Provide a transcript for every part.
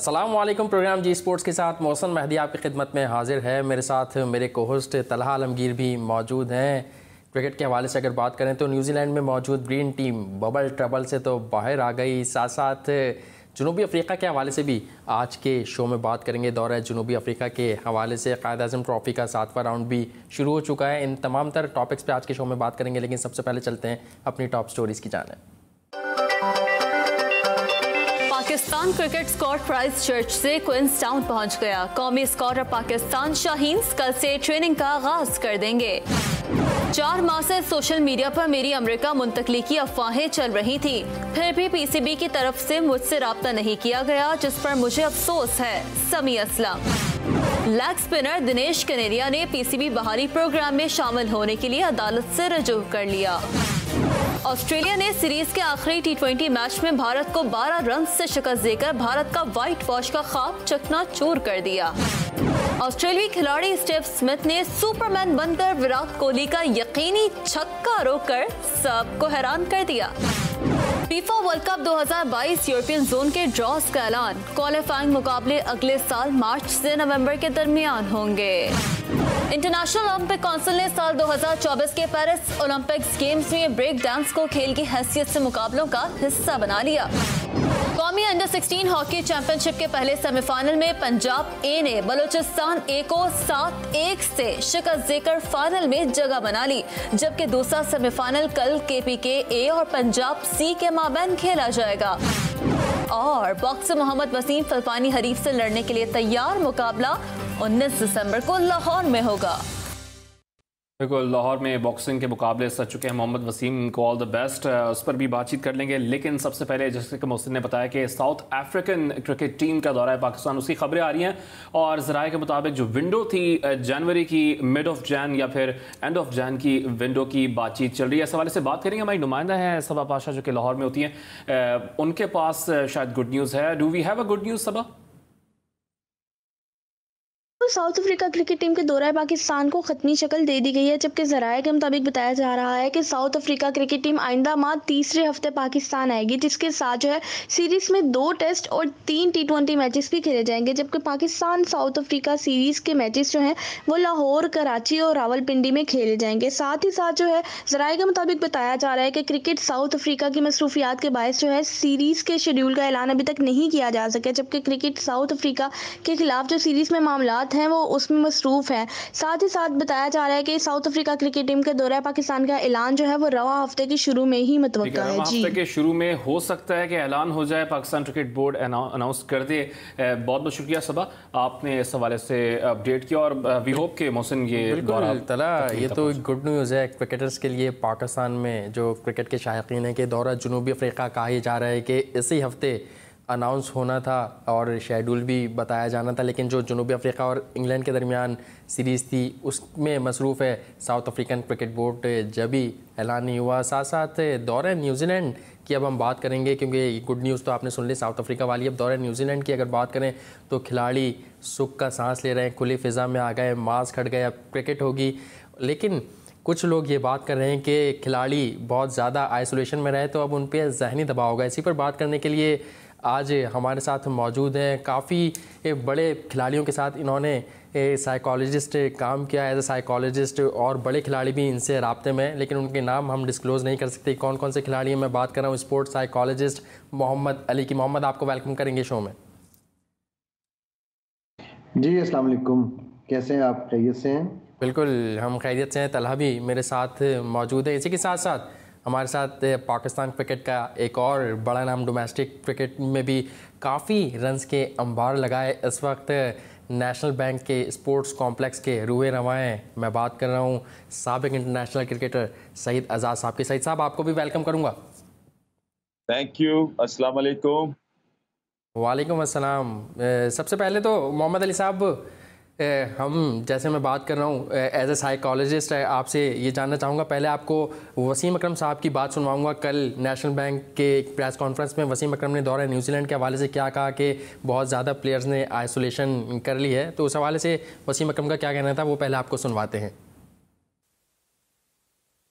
अस्सलाम वालेकुम। प्रोग्राम जी स्पोर्ट्स के साथ मोहसिन मेहदी आपकी खिदमत में हाजिर है। मेरे साथ मेरे को-होस्ट तलहा आलमगीर भी मौजूद हैं। क्रिकेट के हवाले से अगर बात करें तो न्यूजीलैंड में मौजूद ग्रीन टीम बबल ट्रबल से तो बाहर आ गई। साथ साथ जनूबी अफ्रीका के हवाले से भी आज के शो में बात करेंगे। दौरा जनूबी अफ्रीका के हवाले से क़ायद-ए-आज़म ट्रॉफ़ी का 7वां राउंड भी शुरू हो चुका है। इन तमाम तर टॉपिक्स पे आज के शो में बात करेंगे, लेकिन सबसे पहले चलते हैं अपनी टॉप स्टोरीज़ की जानिब। Pakistan cricket squad Christchurch से क्वींसटाउन पहुंच गया। कौमी स्क्वाड और पाकिस्तान शाहीन्स कल से ट्रेनिंग का आगाज कर देंगे। 4 माह से सोशल मीडिया पर मेरी अमेरिका मुंतकली की अफवाहें चल रही थी, फिर भी पीसीबी की तरफ से मुझसे राब्ता नहीं किया गया, जिस पर मुझे अफसोस है। समी असलम। लेग स्पिनर दिनेश कनेरिया ने पीसीबी बहाली प्रोग्राम में शामिल होने के लिए अदालत से रजू कर लिया। ऑस्ट्रेलिया ने सीरीज के आखिरी टी20 मैच में भारत को 12 रन से शिकस्त देकर भारत का व्हाइट वॉश का ख्वाब चकनाचूर कर दिया। ऑस्ट्रेलियाई खिलाड़ी स्टीव स्मिथ ने सुपरमैन बनकर विराट कोहली का यकीनी छक्का रोककर सबको हैरान कर दिया। FIFA world cup 2022 European zone के ड्रॉज का ऐलान। क्वालिफाइंग मुकाबले अगले साल मार्च से नवंबर के दरमियान होंगे। इंटरनेशनल ओलंपिक काउंसिल ने साल 2024 के पेरिस ओलंपिक्स गेम्स में ब्रेक डांस को खेल की हैसियत से मुकाबलों का हिस्सा बना लिया। कौमी अंडर 16 हॉकी चैंपियनशिप के पहले सेमीफाइनल में पंजाब ए ने बलूचिस्तान ए को 7-1 से शिकस्त देकर फाइनल में जगह बना ली, जबकि दूसरा सेमीफाइनल कल केपीके ए और पंजाब सी के माबैन खेला जाएगा। और बॉक्सर मोहम्मद वसीम फलपानी हरीफ से लड़ने के लिए तैयार। मुकाबला 19 दिसंबर को लाहौर में होगा। बिल्कुल, लाहौर में बॉक्सिंग के मुकाबले सच चुके हैं। मोहम्मद वसीम को ऑल द बेस्ट, उस पर भी बातचीत कर लेंगे। लेकिन सबसे पहले जैसे कि मोहसिन ने बताया कि साउथ अफ्रीकन क्रिकेट टीम का दौरा है पाकिस्तान, उसकी खबरें आ रही हैं। और ज़राए के मुताबिक जो विंडो थी जनवरी की, मिड ऑफ जैन या फिर एंड ऑफ जैन की विंडो की बातचीत चल रही है। इस हवाले से बात करेंगे। हमारी नुमाइंदा है सबा पाशा जो कि लाहौर में होती हैं, उनके पास शायद गुड न्यूज़ है। Do we have a good news Saba? South Africa cricket team के दौरा पाकिस्तान को खत्मी शक्ल दे दी गई है, जबकि ज़राए के मुताबिक बताया जा रहा है कि साउथ अफ्रीका क्रिकेट टीम आइंदा माह तीसरे हफ्ते पाकिस्तान आएगी, जिसके साथ जो है सीरीज में 2 टेस्ट और 3 टी20 मैचेस भी खेले जाएंगे। जबकि पाकिस्तान साउथ अफ्रीका सीरीज के मैचेस जो हैं वो लाहौर, कराची और रावलपिंडी में खेले जाएंगे। साथ ही साथ जो है ज़राए के मुताबिक बताया जा रहा है कि क्रिकेट साउथ अफ्रीका की मसरूफियात के बायस जो है सीरीज के शेड्यूल का ऐलान अभी तक नहीं किया जा सका, जबकि क्रिकेट साउथ अफ्रीका के खिलाफ जो सीरीज में मामलात हैं वो उसमें मसरूफ है। साथ ही साथ बताया जा रहा है कि साउथ अफ्रीका क्रिकेट टीम के दौरे पाकिस्तान का ऐलान जो है वो रवा हफ्ते के शुरू में ही मुतवक्का है। जी, हफ्ते के शुरू में हो सकता है कि ऐलान हो जाए, पाकिस्तान क्रिकेट बोर्ड अनाउंस कर दे। बहुत बहुत शुक्रिया सबा, आपने इस हवाले से अपडेट किया। और वी होप के मोहसिन ये तो गुड न्यूज़ है क्रिकेटर्स के लिए। पाकिस्तान में जो क्रिकेट के शायकीन है कि दौरा जनूबी अफ्रीका कहा ही जा रहा है कि इसी हफ्ते अनाउंस होना था और शेड्यूल भी बताया जाना था, लेकिन जो जनूबी अफ्रीका और इंग्लैंड के दरमियान सीरीज़ थी उसमें मसरूफ़ है साउथ अफ्रीकन क्रिकेट बोर्ड, जब भी ऐलान नहीं हुआ। साथ साथ दौरे न्यूजीलैंड की अब हम बात करेंगे, क्योंकि गुड न्यूज़ तो आपने सुन ली साउथ अफ्रीका वाली। अब दौरे न्यूजीलैंड की अगर बात करें तो खिलाड़ी सुख का सांस ले रहे हैं, खुली फ़िज़ा में आ गए, मास्क हट गए, अब क्रिकेट होगी। लेकिन कुछ लोग ये बात कर रहे हैं कि खिलाड़ी बहुत ज़्यादा आइसोलेशन में रहे तो अब उन पर ज़हनी दबाव होगा। इसी पर बात करने के लिए आज हमारे साथ मौजूद हैं काफ़ी बड़े खिलाड़ियों के साथ इन्होंने साइकोलॉजिस्ट काम किया एज ए साइकोलॉजिस्ट, और बड़े खिलाड़ी भी इनसे राब्ते में हैं, लेकिन उनके नाम हम डिस्क्लोज़ नहीं कर सकते कौन कौन से खिलाड़ी हैं। मैं बात कर रहा हूँ स्पोर्ट्स साइकोलॉजिस्ट मोहम्मद अली की। मोहम्मद, आपको वेलकम करेंगे शो में। जी अस्सलाम वालेकुम, कैसे हैं आप? खैरियत से हैं? बिल्कुल, हम खैरियत से हैं। तलहा भी मेरे साथ मौजूद है। इसी के साथ साथ हमारे साथ पाकिस्तान क्रिकेट का एक और बड़ा नाम, डोमेस्टिक क्रिकेट में भी काफ़ी रन्स के अंबार लगाए, इस वक्त नेशनल बैंक के स्पोर्ट्स कॉम्प्लेक्स के रूए रवा हैं। मैं बात कर रहा हूँ साबिक इंटरनेशनल क्रिकेटर सईद आज़ाद साहब की। सईद साहब, आपको भी वेलकम करूँगा। थैंक यू, अस्सलाम वालेकुम। वालेकुम अस्सलाम। सबसे पहले तो मोहम्मद अली साहब, हम जैसे मैं बात कर रहा हूँ एज ए साइकोलॉजिस्ट आपसे ये जानना चाहूँगा। पहले आपको वसीम अकरम साहब की बात सुनवाऊँगा। कल नेशनल बैंक के एक प्रेस कॉन्फ्रेंस में वसीम अकरम ने दौरा न्यूजीलैंड के हवाले से क्या कहा कि बहुत ज़्यादा प्लेयर्स ने आइसोलेशन कर ली है, तो उस हवाले से वसीम अकरम का क्या कहना था वो पहले आपको सुनवाते हैं।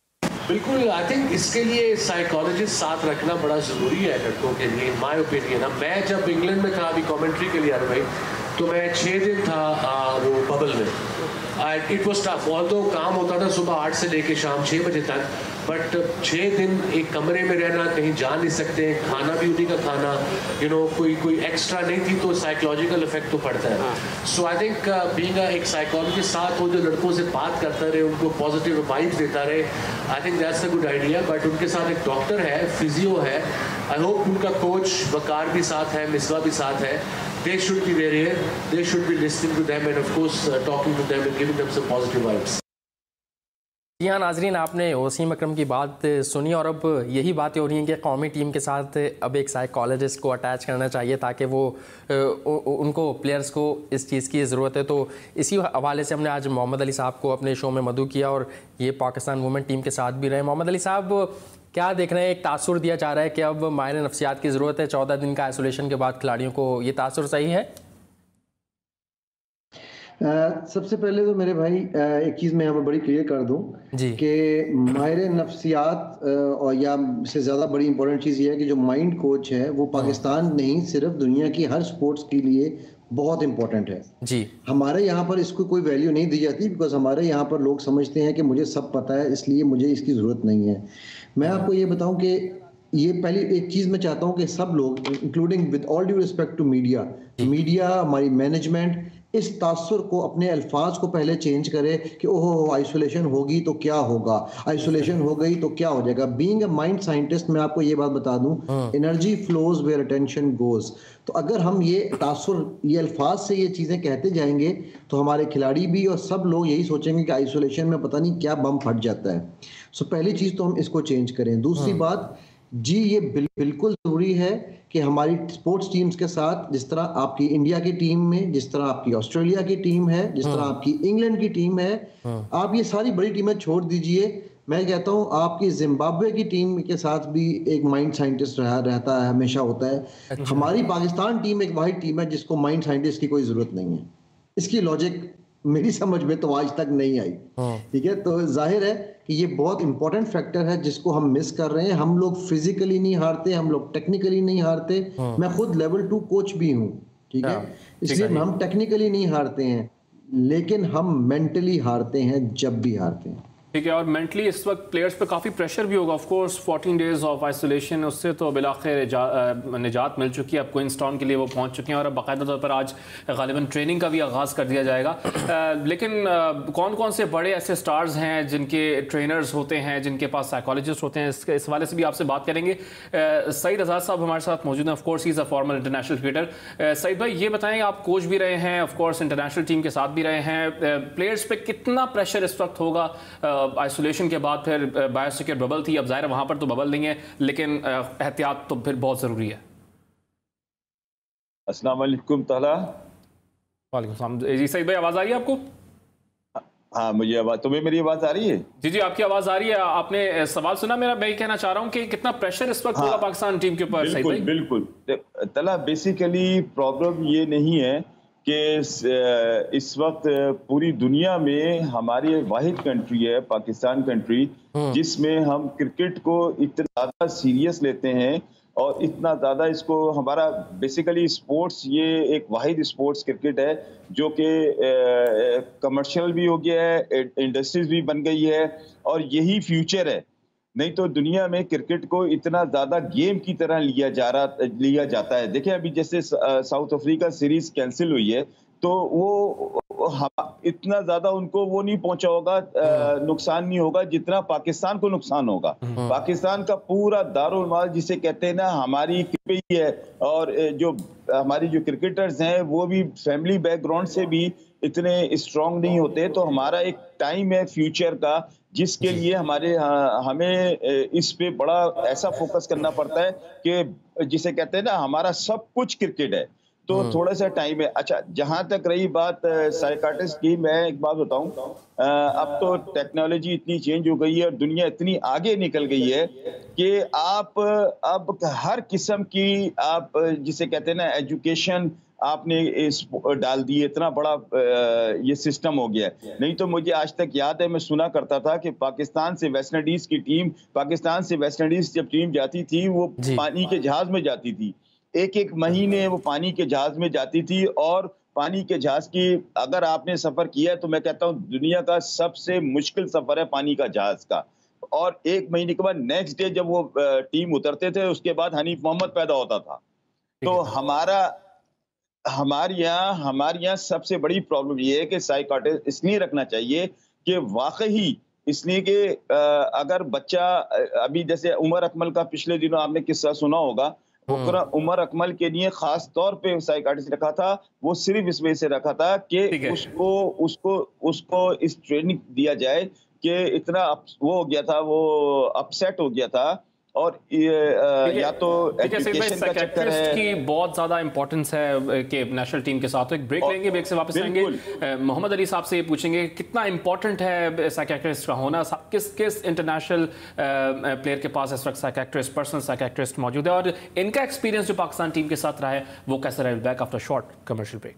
बिल्कुल, आई थिंक इसके लिए साइकोलॉजिस्ट साथ रखना बड़ा ज़रूरी है लड़कों के लिए, इन माय ओपिनियन। मैं जब इंग्लैंड में था अभी कमेंट्री के लिए आ भाई, तो मैं 6 दिन था वो बबल में। इट वॉज टफ, ऑल्दो काम होता था सुबह 8 से लेके शाम 6 बजे तक, बट 6 दिन एक कमरे में रहना, कहीं जा नहीं सकते, खाना भी उन्हीं का खाना, कोई एक्स्ट्रा नहीं थी, तो साइकोलॉजिकल इफेक्ट तो पड़ता है। सो आई थिंक बीइंग एक साइकोलॉजिस्ट साथ हो जो लड़कों से बात करता रहे, उनको पॉजिटिव वाइब्स देता रहे, I think that's a good idea. But उनके साथ एक डॉक्टर है, फिजियो है, आई होप उनका कोच वकार भी साथ है, मिसवा भी साथ है। They should be there here. They should be listening to them and of course talking to them and giving them some positive vibes. जी हाँ नाजरीन, आपने वसीम अकरम की बात सुनी और अब यही बातें हो रही हैं कि कौमी टीम के साथ अब एक साइकोलॉजिस्ट को अटैच करना चाहिए ताकि वो उनको प्लेयर्स को इस चीज़ की ज़रूरत है। तो इसी हवाले से हमने आज मोहम्मद अली साहब को अपने शो में मदऊ किया और ये पाकिस्तान वुमेन टीम के साथ भी रहे। मोहम्मद अली साहब, क्या देख रहे हैं? एक तासुर दिया जा रहा है कि अब माहिर नफ्सियात की ज़रूरत है 14 दिन का आइसोलेशन के बाद खिलाड़ियों को, ये तासुर सही है? सबसे पहले तो मेरे भाई एक चीज़ मैं यहाँ पर बड़ी क्लियर कर दूँ कि माहिर नफ्सियात और या से ज़्यादा बड़ी इंपॉर्टेंट चीज़ ये है कि जो माइंड कोच है वो पाकिस्तान नहीं सिर्फ दुनिया की हर स्पोर्ट्स के लिए बहुत इंपॉर्टेंट है जी। हमारे यहाँ पर इसको कोई वैल्यू नहीं दी जाती बिकॉज हमारे यहाँ पर लोग समझते हैं कि मुझे सब पता है इसलिए मुझे इसकी ज़रूरत नहीं है। मैं आपको ये बताऊं कि ये पहली एक चीज़ मैं चाहता हूं कि सब लोग including with all due respect to media हमारी मैनेजमेंट इस तासुर को, अपने अल्फाज को पहले चेंज करे कि ओहो आइसोलेशन होगी तो क्या होगा, आइसोलेशन हो गई तो क्या हो जाएगा। बीइंग अ माइंड साइंटिस्ट मैं आपको ये बात बता दूं, energy flows where attention goes. तो अगर हम ये तासुर, ये अल्फाज से ये चीज़ें कहते जाएंगे तो हमारे खिलाड़ी भी और सब लोग यही सोचेंगे कि आइसोलेशन में पता नहीं क्या बम फट जाता है। सो पहली चीज़ तो हम इसको चेंज करें। दूसरी बात जी, ये बिल्कुल ज़रूरी है कि हमारी स्पोर्ट्स टीम्स के साथ, जिस तरह आपकी इंडिया की टीम में, जिस तरह आपकी ऑस्ट्रेलिया की टीम है, जिस तरह आपकी इंग्लैंड की टीम है, आप ये सारी बड़ी टीमें छोड़ दीजिए। मैं कहता हूँ आपकी जिम्बाब्वे की टीम के साथ भी एक माइंड साइंटिस्ट रहता है, हमेशा होता है। अच्छा। हमारी पाकिस्तान टीम एक वाहिद टीम है जिसको माइंड साइंटिस्ट की कोई ज़रूरत नहीं है। इसकी लॉजिक मेरी समझ में तो आज तक नहीं आई। ठीक है, तो जाहिर है कि ये बहुत इंपॉर्टेंट फैक्टर है जिसको हम मिस कर रहे हैं। हम लोग फिजिकली नहीं हारते, हम लोग टेक्निकली नहीं हारते। मैं खुद लेवल 2 कोच भी हूँ, ठीक है, इसलिए हम टेक्निकली नहीं हारते हैं लेकिन हम मेंटली हारते हैं जब भी हारते हैं। ठीक है, और मेंटली इस वक्त प्लेयर्स पे काफ़ी प्रेशर भी होगा। Of course 14 days of isolation, उससे तो बिलाखिर निजात मिल चुकी है। अब क्वींसटाउन के लिए वो पहुंच चुके हैं और अब बाकायदा तौर पर आज गालिबन ट्रेनिंग का भी आगाज़ कर दिया जाएगा। लेकिन कौन कौन से बड़े ऐसे स्टार्स हैं जिनके ट्रेनर्स होते हैं, जिनके पास साइकोलॉजिस्ट होते हैं, इस हवाले से भी आपसे बात करेंगे। सईद आज़ाद साहब हमारे साथ मौजूद हैं। Of course he is a former international cricketer. Saeed भाई, ये बताएं, आप कोच भी रहे हैं, ऑफकोर्स इंटरनेशनल टीम के साथ भी रहे हैं, प्लेयर्स पे कितना प्रेशर इस वक्त होगा? आइसोलेशन के बाद फिर बायोसिक्योर बबल थी, अब जाहिर वहां पर तो बबल नहीं है, लेकिन एहतियात तो फिर बहुत जरूरी है। अस्सलाम वालेकुम ताला। वालेकुम सलाम जी। सईद भाई, आवाज आ रही है आपको? हाँ, मुझे आवाज, तुम्हें मेरी आवाज आ रही है? जी जी, आपकी आवाज आ रही है। आपने सवाल सुना मेरा? मैं ये कहना चाह रहा हूँ कि कितना प्रेशर इस वक्त होगा पाकिस्तान टीम के ऊपर? बिल्कुल बिल्कुल तला, बेसिकली प्रॉब्लम ये नहीं है कि इस वक्त पूरी दुनिया में हमारी वाहिद कंट्री है पाकिस्तान कंट्री जिसमें हम क्रिकेट को इतना ज़्यादा सीरियस लेते हैं और इतना ज़्यादा इसको, हमारा बेसिकली स्पोर्ट्स ये एक वाहिद स्पोर्ट्स क्रिकेट है जो कि कमर्शियल भी हो गया है, इंडस्ट्रीज भी बन गई है और यही फ्यूचर है। नहीं तो दुनिया में क्रिकेट को इतना ज्यादा गेम की तरह लिया जाता है। देखिए, अभी जैसे साउथ अफ्रीका सीरीज कैंसिल हुई है तो वो इतना ज्यादा उनको वो नहीं पहुंचा होगा, नुकसान नहीं होगा जितना पाकिस्तान को नुकसान होगा। पाकिस्तान का पूरा दारुल माल जिसे कहते हैं ना, हमारी ही है और जो हमारी जो क्रिकेटर्स हैं वो भी फैमिली बैकग्राउंड से भी इतने स्ट्रांग नहीं होते। तो हमारा एक टाइम है फ्यूचर का जिसके लिए हमें इस पे बड़ा ऐसा फोकस करना पड़ता है कि जिसे कहते हैं ना, हमारा सब कुछ क्रिकेट है, तो थोड़ा सा टाइम है। अच्छा, जहां तक रही बात साइकाट्रिस्ट की, मैं एक बात बताऊं, अब तो टेक्नोलॉजी इतनी चेंज हो गई है और दुनिया इतनी आगे निकल गई है कि आप अब हर किस्म की, आप जिसे कहते हैं ना, एजुकेशन आपने इस डाल दिए, इतना बड़ा ये सिस्टम हो गया है। नहीं तो मुझे आज तक याद है, मैं सुना करता था कि पाकिस्तान से वेस्ट इंडीज जब टीम जाती थी वो पानी के जहाज में जाती थी, एक महीने वो पानी के जहाज में जाती थी। और पानी के जहाज की अगर आपने सफर किया तो मैं कहता हूँ दुनिया का सबसे मुश्किल सफर है पानी का जहाज का। और एक महीने के बाद नेक्स्ट डे जब वो टीम उतरते थे, उसके बाद हनीफ मोहम्मद पैदा होता था। तो हमारे यहाँ सबसे बड़ी प्रॉब्लम ये है कि साइकोलॉजिस्ट इसलिए रखना चाहिए कि वाकई, इसलिए कि अगर बच्चा अभी जैसे उमर अकमल का पिछले दिनों आपने किस्सा सुना होगा, उमर अकमल के लिए खास तौर पे साइकोलॉजिस्ट रखा था। वो सिर्फ इस वजह से रखा था कि उसको इस ट्रेनिंग दिया जाए कि इतना वो हो गया था, वो अपसेट हो गया था। और या तो एजुकेशन का चक्कर है की बहुत ज्यादा इंपॉर्टेंस है कि नेशनल टीम के साथ। तो एक ब्रेक लेंगे, ब्रेक से वापस आएंगे। मोहम्मद अली साहब से ये पूछेंगे कितना इंपॉर्टेंट है साइकियाट्रिस्ट का होना, किस इंटरनेशनल प्लेयर के पास इस वक्त साइकियाट्रिस्ट, पर्सनल साइकियाट्रिस्ट मौजूद है, और इनका एक्सपीरियंस जो पाकिस्तान टीम के साथ रहा है वो कैसा रहा। Back after short commercial break.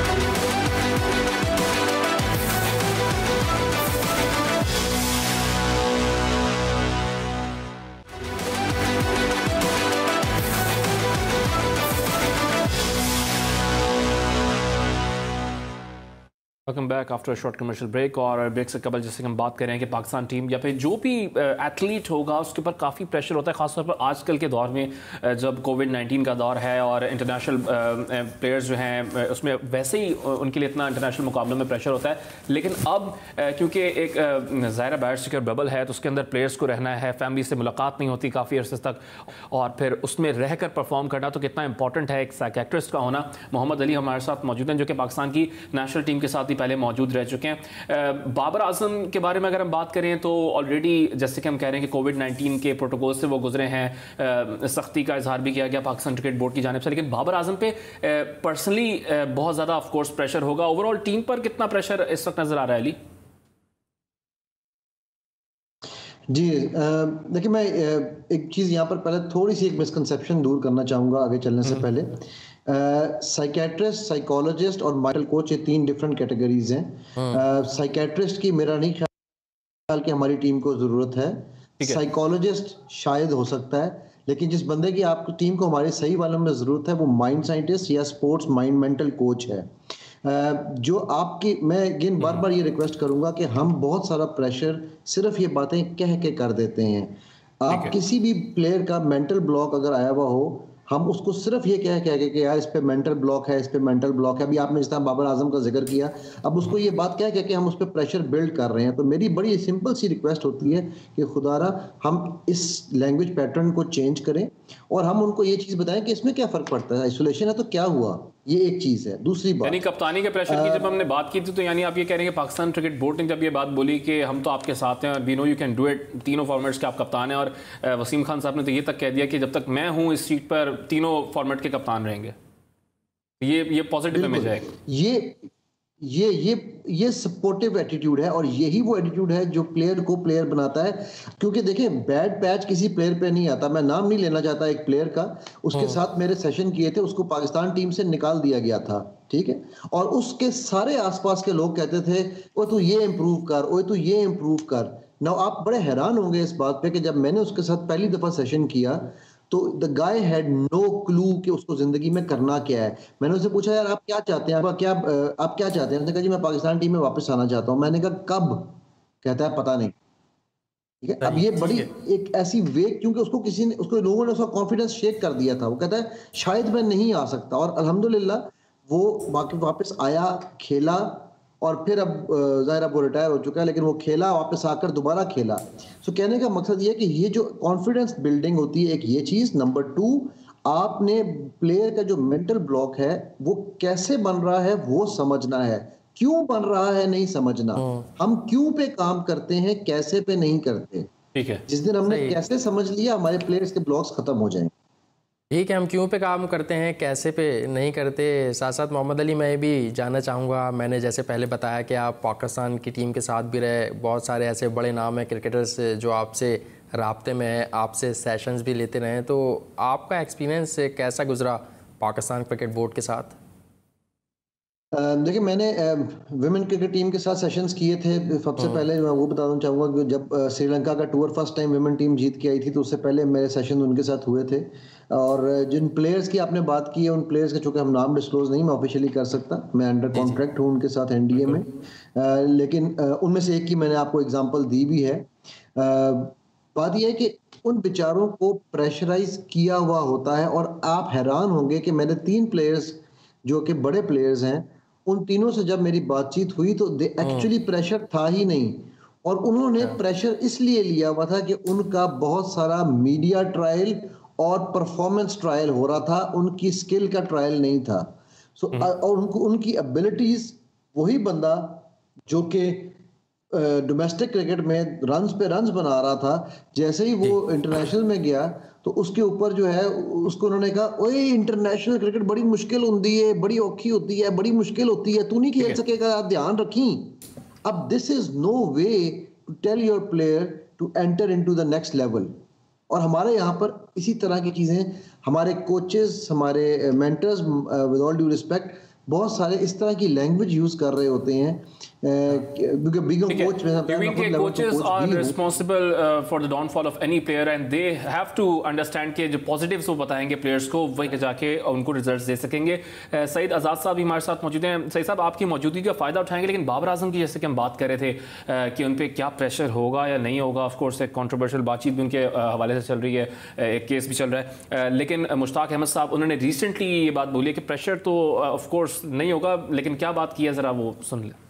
Welcome back after short commercial break. और ब्रेक से कबल जैसे हम बात कर रहे हैं कि पाकिस्तान टीम या फिर जो भी एथलीट होगा उसके ऊपर काफ़ी प्रेशर होता है, खासतौर पर आजकल के दौर में जब कोविड-19 का दौर है और इंटरनेशनल प्लेयर्स जो हैं उसमें वैसे ही उनके लिए इतना इंटरनेशनल मुकाबलों में प्रेशर होता है। लेकिन अब क्योंकि एक ज़ाहिर बायोट सिक्योर बबल है तो उसके अंदर प्लेयर्स को रहना है, फैमिली से मुलाकात नहीं होती काफ़ी अर्से तक, और फिर उसमें रह कर परफॉर्म करना, तो कितना इंपॉर्टेंट है एक साइकियाट्रिस्ट का होना। मोहम्मद अली हमारे साथ मौजूद हैं जो कि पाकिस्तान की नेशनल टीम के साथ ही पहले मौजूद रह चुके हैं। बाबर आजम के बारे में अगर हम बात करें तो ऑलरेडी जैसे कि हम कह रहे हैं कि कोविड-19 के प्रोटोकॉल से वो गुजरे हैं, सख्ती का इजहार भी किया गया पाकिस्तान क्रिकेट बोर्ड की जानिब से, लेकिन बाबर आजम पे पर्सनली बहुत ज़्यादा ऑफ कोर्स प्रेशर होगा। ओवरऑल टीम पर कितना प्रेशर इस वक्त नजर आ रहा है अली? जी देखिए, मैं एक चीज़ यहाँ पर पहले थोड़ी सी एक मिसकंसेप्शन दूर करना चाहूँगा आगे चलने से पहले। साइकियाट्रिस्ट, साइकोलॉजिस्ट और मेंटल कोच, ये 3 डिफरेंट कैटेगरीज हैं। साइकियाट्रिस्ट की मेरा नहीं ख्याल कि हमारी टीम को ज़रूरत है। साइकोलॉजिस्ट शायद हो सकता है, लेकिन जिस बंदे की आपकी टीम को हमारे सही वालों में ज़रूरत है वो माइंड साइंटिस्ट या स्पोर्ट्स माइंड मेंटल कोच है। जो आपकी, मैं अगेन बार बार ये रिक्वेस्ट करूंगा कि हम बहुत सारा प्रेशर सिर्फ ये बातें कह के कर देते हैं। आप किसी भी प्लेयर का मेंटल ब्लॉक अगर आया हुआ हो, हम उसको सिर्फ ये कह के कि यार इस पे मेंटल ब्लॉक है, इस पे मेंटल ब्लॉक है। अभी आपने जिस तरह बाबर आजम का जिक्र किया, अब उसको ये बात कह के हम उस पर प्रेशर बिल्ड कर रहे हैं। तो मेरी बड़ी सिंपल सी रिक्वेस्ट होती है कि खुदारा हम इस लैंग्वेज पैटर्न को चेंज करें और हम उनको ये चीज़ बताएं कि इसमें क्या फ़र्क पड़ता है। आइसोलेशन है तो क्या हुआ, ये एक चीज़ है। दूसरी बात, यानी कप्तानी के प्रेशर की जब हमने बात की थी तो यानी आप ये कह रहे हैं कि पाकिस्तान क्रिकेट बोर्ड ने जब ये बात बोली कि हम तो आपके साथ हैं और we know you can do it, तीनों फॉर्मेट्स के आप कप्तान हैं, और वसीम खान साहब ने तो ये तक कह दिया कि जब तक मैं हूं इस सीट पर तीनों फॉर्मेट के कप्तान रहेंगे। ये पॉजिटिव इमेज है। ये सपोर्टिव एटीट्यूड है और यही वो एटीट्यूड है जो प्लेयर को प्लेयर बनाता है। क्योंकि देखिए, बैड पैच किसी प्लेयर पे नहीं आता। मैं नाम नहीं लेना चाहता एक प्लेयर का, उसके साथ मेरे सेशन किए थे, उसको पाकिस्तान टीम से निकाल दिया गया था, ठीक है, और उसके सारे आसपास के लोग कहते थे ओ तू ये इम्प्रूव कर, ओ तू ये इम्प्रूव कर। ना आप बड़े हैरान होंगे इस बात पे कि जब मैंने उसके साथ पहली दफा सेशन किया तो the guy had no clue कि उसको जिंदगी में करना क्या है। मैंने उससे पूछा, यार आप क्या चाहते हैं, आप क्या चाहते हैं? उसने कहा जी मैं पाकिस्तान टीम में वापस आना चाहता हूं। मैंने कहा कब? कहता है पता नहीं। ठीक है, अब ये बड़ी एक ऐसी वे, क्योंकि उसको लोगों ने उसका कॉन्फिडेंस शेक कर दिया था। वो कहता है शायद मैं नहीं आ सकता, और अल्हम्दुलिल्लाह वो वापस आया, खेला, और फिर अब ज़ाहिर वो रिटायर हो चुका है, लेकिन वो खेला, वापस आकर दोबारा खेला। सो कहने का मकसद ये है कि ये जो कॉन्फिडेंस बिल्डिंग होती है, एक ये चीज़। नंबर 2, आपने प्लेयर का जो मेंटल ब्लॉक है वो कैसे बन रहा है वो समझना है। क्यों बन रहा है नहीं समझना। हम क्यों पे काम करते हैं, कैसे पे नहीं करते। ठीक है, जिस दिन हमने कैसे समझ लिया, हमारे प्लेयर्स के ब्लॉक्स खत्म हो जाएंगे। ठीक है, हम क्यों पे काम करते हैं, कैसे पे नहीं करते। साथ साथ मोहम्मद अली, मैं भी जानना चाहूँगा, मैंने जैसे पहले बताया कि आप पाकिस्तान की टीम के साथ भी रहे, बहुत सारे ऐसे बड़े नाम हैं क्रिकेटर्स जो आपसे राब्ते में हैं, आपसे सेशंस भी लेते रहे, तो आपका एक्सपीरियंस कैसा गुजरा पाकिस्तान क्रिकेट बोर्ड के साथ? देखिए, मैंने विमेन क्रिकेट टीम के साथ सेशंस किए थे। सबसे पहले मैं वो बताना चाहूँगा कि जब श्रीलंका का tour first time women team जीत के आई थी, तो उससे पहले मेरे सेशन उनके साथ हुए थे। और जिन प्लेयर्स की आपने बात की है, उन प्लेयर्स के चूँकि हम नाम डिस्क्लोज नहीं मैं ऑफिशियली कर सकता, मैं अंडर कॉन्ट्रैक्ट हूँ उनके साथ एनडीए में। लेकिन उनमें से एक की मैंने आपको एग्जाम्पल दी भी है। बात यह है कि उन बेचारों को प्रेशराइज किया हुआ होता है, और आप हैरान होंगे कि मैंने 3 प्लेयर्स जो कि बड़े प्लेयर्स हैं, उन तीनों से जब मेरी बातचीत हुई तो एक्चुअली प्रेशर था ही नहीं। और उन्होंने प्रेशर इसलिए लिया हुआ था कि उनका बहुत सारा मीडिया ट्रायल और परफॉर्मेंस ट्रायल हो रहा था, उनकी स्किल का ट्रायल नहीं था। और उनकी एबिलिटीज, वही बंदा जो कि डोमेस्टिक क्रिकेट में रन्स पे रन्स बना रहा था, जैसे ही वो इंटरनेशनल में गया तो उसके ऊपर जो है उसको उन्होंने कहा, ओए इंटरनेशनल क्रिकेट बड़ी मुश्किल होती है, बड़ी औखी होती है, बड़ी मुश्किल होती है, तू नहीं खेल सकेगा, आप ध्यान रखी। अब this is no way to tell your player to enter into the next level. और हमारे यहाँ पर इसी तरह की चीजें, हमारे कोचेस, हमारे mentors, with all due respect, बहुत सारे इस तरह की लैंग्वेज यूज कर रहे होते हैं, क्योंकि बिग कोच में coaches are responsible for the downfall of any player, and they have to understand के जो पॉजिटिव्स वो बताएंगे प्लेयर्स को, वही जाके उनको रिजल्ट्स दे सकेंगे। सईद आज़ाद साहब भी हमारे साथ मौजूद हैं। सईद साहब, आपकी मौजूदगी का फ़ायदा उठाएंगे, लेकिन बाबर आजम की जैसे कि हम बात कर रहे थे कि उन पर क्या प्रेशर होगा या नहीं होगा। ऑफकोर्स एक कॉन्ट्रोवर्शियल बातचीत भी उनके हवाले से चल रही है, एक केस भी चल रहा है, लेकिन मुश्ताक अहमद साहब उन्होंने रिसेंटली ये बात बोली है कि प्रेशर तो ऑफकोर्स नहीं होगा, लेकिन क्या बात की है ज़रा वो सुन लें।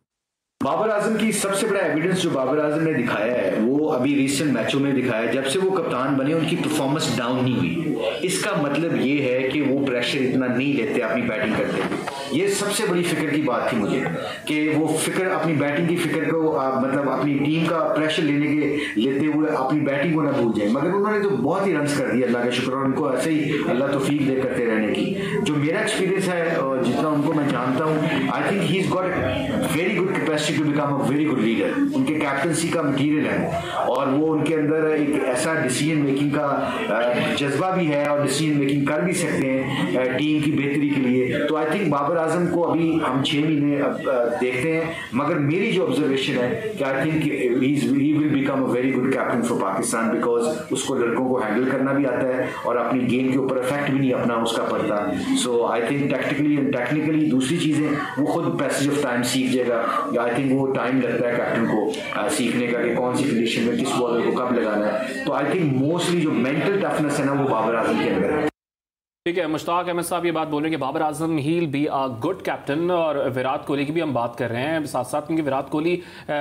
बाबर आजम की सबसे बड़ा एविडेंस जो बाबर आजम ने दिखाया है वो अभी रिसेंट मैचों में दिखाया है। जब से वो कप्तान बने उनकी परफॉर्मेंस डाउन नहीं हुई। इसका मतलब ये है कि वो प्रेशर इतना नहीं लेते अपनी बैटिंग करते हुए। ये सबसे बड़ी फिक्र की बात थी मुझे कि वो फिक्र, अपनी बैटिंग की फिक्र को मतलब अपनी टीम का प्रेशर लेते हुए अपनी बैटिंग को ना भूल जाए। मगर उन्होंने तो बहुत ही रन्स कर दिए, अल्लाह का शुक्र, और उनको ऐसे ही अल्लाह तौफीक दे करते रहने की। जो मेरा एक्सपीरियंस है और जितना उनको मैं जानता हूँ, I think he is got very good capacity to become a very good leader. उनके कैप्टनसी का मटीरियल है और वो उनके अंदर एक ऐसा डिसीजन मेकिंग का जज्बा भी है और डिसीजन मेकिंग कर भी सकते हैं टीम की बेहतरी के लिए। तो आई थिंक बाबर आजम को अभी हम 6 महीने देखते हैं, मगर मेरी जो ऑब्जर्वेशन है कि I think he will become a very good captain for Pakistan, because उसको लड़कों को हैंडल करना भी आता है और अपनी गेम के ऊपर इफेक्ट भी नहीं अपना उसका पड़ता। So I think tactically and technically दूसरी चीजें वो खुद पैसेज ऑफ टाइम सीख जाएगा। आई थिंक वो टाइम लगता है कैप्टन को सीखने का कि कौन सी कंडीशन में किस बॉलर को कब लगाना है। तो आई थिंक मोस्टली जो मेंटल टफनेस है ना वो बाबर आजम के अंदर है। ठीक है, मुश्ताक अहमद साहब ये बात बोल रहे हैं कि Babar Azam he will be a good captain, और विराट कोहली की भी हम बात कर रहे हैं साथ साथ, क्योंकि Virat Kohli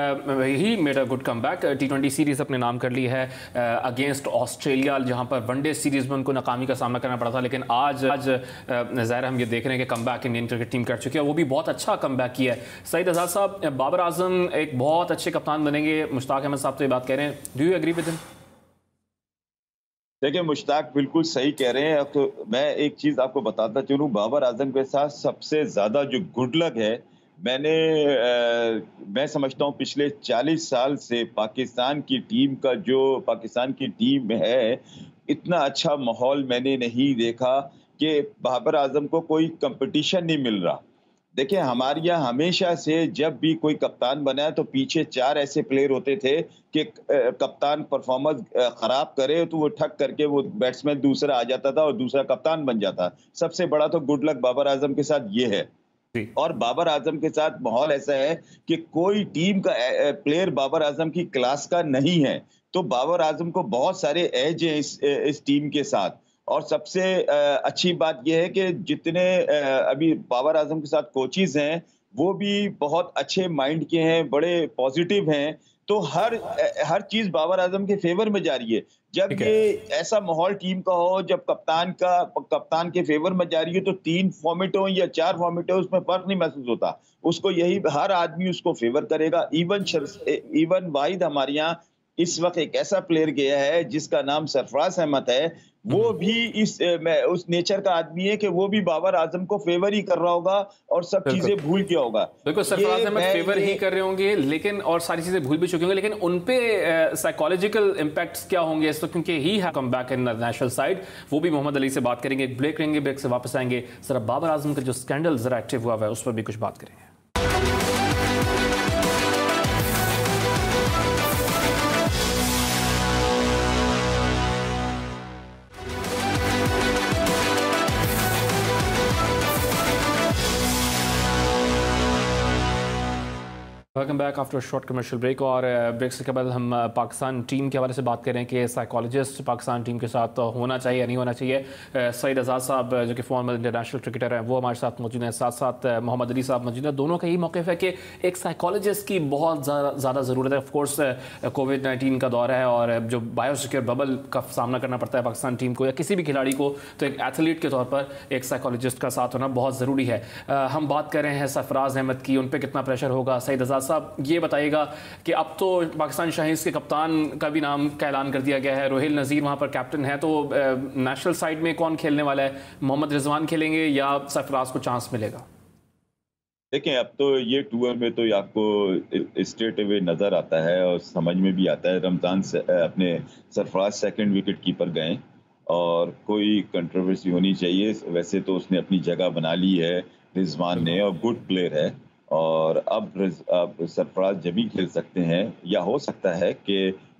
he made a good comeback. T20 series अपने नाम कर ली है अगेंस्ट ऑस्ट्रेलिया, जहां पर वनडे सीरीज़ में उनको नाकामी का सामना करना पड़ा था, लेकिन आज ज़ाहिर हम ये देख रहे हैं कि कमबैक इंडियन क्रिकेट टीम कर चुकी है, वो भी बहुत अच्छा कमबैक किया है। सईद आज़ाद साहब, बाबर आजम एक बहुत अच्छे कप्तान बनेंगे, मुश्ताक अहमद साहब तो ये बात कह रहे हैं, do you agree with him? देखिए, मुश्ताक बिल्कुल सही कह रहे हैं। तो मैं एक चीज आपको बताता चलूं, बाबर आजम के साथ सबसे ज्यादा जो गुड लक है, मैं समझता हूं पिछले 40 साल से पाकिस्तान की टीम है, इतना अच्छा माहौल मैंने नहीं देखा कि बाबर आजम को कोई कंपटीशन नहीं मिल रहा। देखिए, हमारे यहाँ हमेशा से जब भी कोई कप्तान बना है तो पीछे 4 ऐसे प्लेयर होते थे कि कप्तान परफॉर्मेंस खराब करे तो वो ठक करके वो बैट्समैन दूसरा आ जाता था और दूसरा कप्तान बन जाता। सबसे बड़ा तो गुड लक बाबर आजम के साथ ये है। और बाबर आजम के साथ माहौल ऐसा है कि कोई टीम का प्लेयर बाबर आजम की क्लास का नहीं है। तो बाबर आजम को बहुत सारे एज हैं इस टीम के साथ। और सबसे अच्छी बात यह है कि जितने अभी बाबर आजम के साथ कोचेस हैं वो भी बहुत अच्छे माइंड के हैं, बड़े पॉजिटिव हैं। तो हर चीज बाबर आजम के फेवर में जा रही है। जब ये ऐसा माहौल टीम का हो, जब कप्तान के फेवर में जा रही है, तो 3 फॉर्मेट हो या 4 फॉर्मेट हो, उसमें फर्क नहीं महसूस होता। उसको यही हर आदमी उसको फेवर करेगा। इवन वाहिद हमारे यहाँ इस वक्त एक ऐसा प्लेयर गया है जिसका नाम सरफराज अहमद है, वो भी उस नेचर का आदमी है कि वो भी बाबर आजम को फेवर ही कर रहा होगा और सब चीजें भूल गया होगा। बिल्कुल, सरफराज अहमद फेवर ही कर रहे होंगे लेकिन और सारी चीजें भूल भी चुके होंगे, लेकिन उनपे साइकोलॉजिकल इंपैक्ट्स क्या होंगे इस वक्त, क्योंकि he have come back in national side. वो भी मोहम्मद अली से बात करेंगे, ब्रेक लेंगे, ब्रेक से वापस आएंगे, जरा बाबर आजम का जो स्कैंडल जरा एक्टिव हुआ है उस पर भी कुछ बात करेंगे। Welcome back after short commercial break. और ब्रेक से बाद हम पाकिस्तान टीम के हवाले से बात कर रहे हैं कि साइकोलॉजिस्ट पाकिस्तान टीम के साथ होना चाहिए या नहीं होना चाहिए। सईद आज़ाद साहब जो कि फॉर्मर इंटरनेशनल क्रिकेटर हैं वो हमारे साथ मौजूद हैं, साथ साथ मोहम्मद अली साहब मौजूद हैं। दोनों का यही मौक़िफ़ है कि एक साइकोलॉजिस्ट की बहुत ज़्यादा ज़रूरत है। ऑफकोर्स कोविड-19 का दौर है और जो बायोसिक्योर बबल का सामना करना पड़ता है पाकिस्तान टीम को या किसी भी खिलाड़ी को, तो एक एथलीट के तौर पर एक साइकोलॉजिस्ट का साथ होना बहुत ज़रूरी है। हम बात कर रहे हैं सरफराज अहमद की, उन पर कितना प्रेशर होगा। सईद आज़ाद साहब ये बताइएगा कि अब तो पाकिस्तान शाहीन्स के कप्तान का भी नाम का ऐलान कर दिया गया है, रोहिल नज़ीर वहाँ पर कैप्टन है, तो नेशनल साइड में कौन खेलने वाला है? मोहम्मद रिजवान खेलेंगे या सरफराज को चांस मिलेगा? देखें, अब तो ये टूर में तो आपको स्ट्रेट अवे नज़र आता है और समझ में भी आता है। रमज़ान से अपने सरफराज सेकंड विकेट कीपर गए और कोई कंट्रोवर्सी होनी चाहिए, वैसे तो उसने अपनी जगह बना ली है रिजवान ने और गुड प्लेयर है। और अब सरफराज जब भी खेल सकते हैं या हो सकता है कि